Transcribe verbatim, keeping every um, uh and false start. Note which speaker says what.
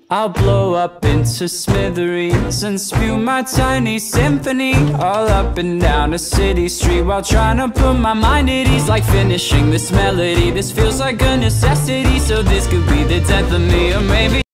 Speaker 1: I'll blow up into smithereens and spew my tiny symphony all up and down a city street, while trying to put my mind at ease. Like finishing this melody, this feels like a necessity. So this could be the death of me, or maybe